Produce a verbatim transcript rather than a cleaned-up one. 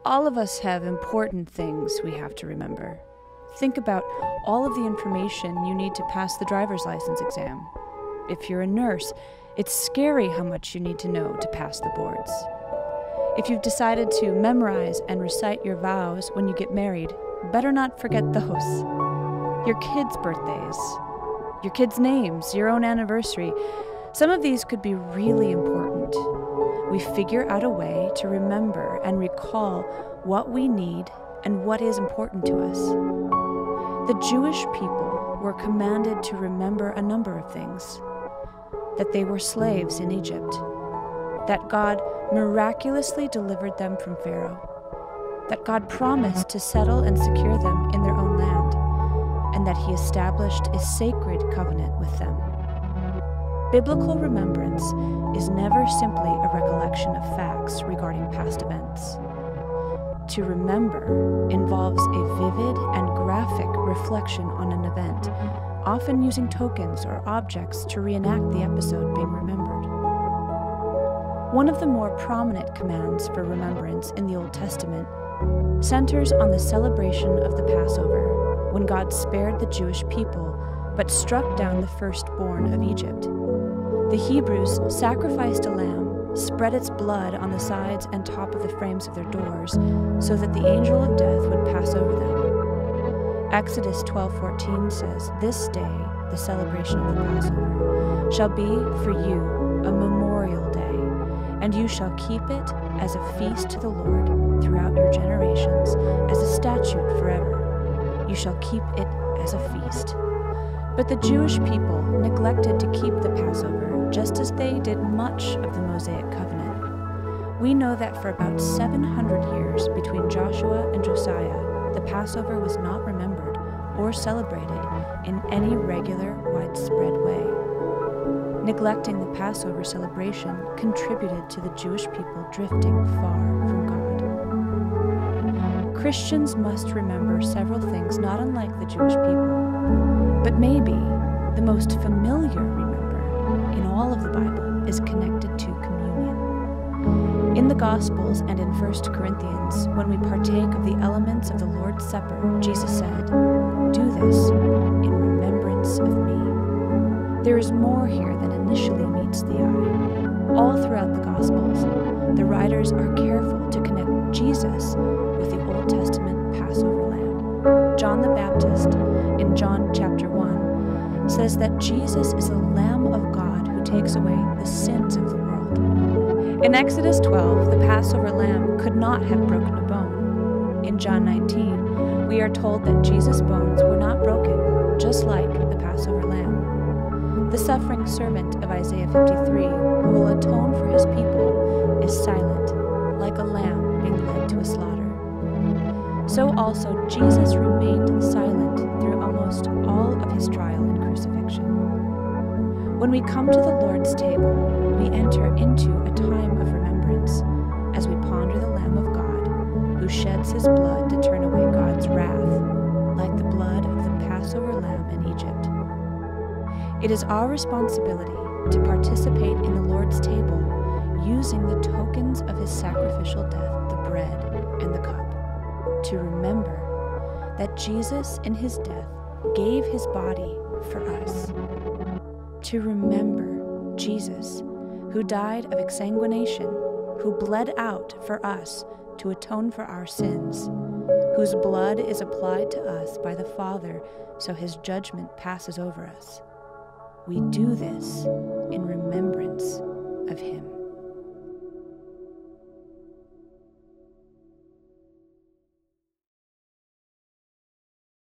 All of us have important things we have to remember. Think about all of the information you need to pass the driver's license exam. If you're a nurse, it's scary how much you need to know to pass the boards. If you've decided to memorize and recite your vows when you get married, better not forget those. Your kids' birthdays, your kids' names, your own anniversary. Some of these could be really important. We figure out a way to remember and recall what we need and what is important to us. The Jewish people were commanded to remember a number of things. That they were slaves in Egypt. That God miraculously delivered them from Pharaoh. That God promised to settle and secure them in their own land. And that He established a sacred covenant with them. Biblical remembrance is never simply a recollection of facts regarding past events. To remember involves a vivid and graphic reflection on an event, often using tokens or objects to reenact the episode being remembered. One of the more prominent commands for remembrance in the Old Testament centers on the celebration of the Passover, when God spared the Jewish people but struck down the firstborn of Egypt. The Hebrews sacrificed a lamb, spread its blood on the sides and top of the frames of their doors, so that the angel of death would pass over them. Exodus twelve fourteen says, "This day, the celebration of the Passover, shall be for you a memorial day, and you shall keep it as a feast to the Lord throughout your generations, as a statute forever. You shall keep it as a feast." But the Jewish people neglected to keep the Passover, just as they did much of the Mosaic covenant. We know that for about seven hundred years between Joshua and Josiah, the Passover was not remembered or celebrated in any regular, widespread way. Neglecting the Passover celebration contributed to the Jewish people drifting far from God. Christians must remember several things not unlike the Jewish people. But maybe the most familiar remember in all of the Bible is connected to communion. In the Gospels and in First Corinthians, when we partake of the elements of the Lord's Supper, Jesus said, "Do this in remembrance of me." There is more here than initially meets the eye. All throughout the Gospels, the writers are careful to connect Jesus with the Old Testament Passover lamb. John the Baptist, in John chapter one, says that Jesus is the Lamb of God who takes away the sins of the world. In Exodus twelve, the Passover lamb could not have broken a bone. In John nineteen, we are told that Jesus' bones were not broken, just like the Passover lamb. The suffering servant of Isaiah fifty-three, who will atone for his people, is silent, like a lamb being led to a slaughter. So also Jesus remained silent through almost all of his trial and crucifixion. When we come to the Lord's table, we enter into a time of remembrance as we ponder the Lamb of God, who sheds his blood to turn away God's wrath, like the blood of the Passover lamb in Egypt. It is our responsibility to participate in the Lord's table using the tokens of his sacrificial death, the bread and the cup, to remember that Jesus in his death gave his body for us. To remember Jesus, who died of exsanguination, who bled out for us to atone for our sins, whose blood is applied to us by the Father so his judgment passes over us. We do this in remembrance of him.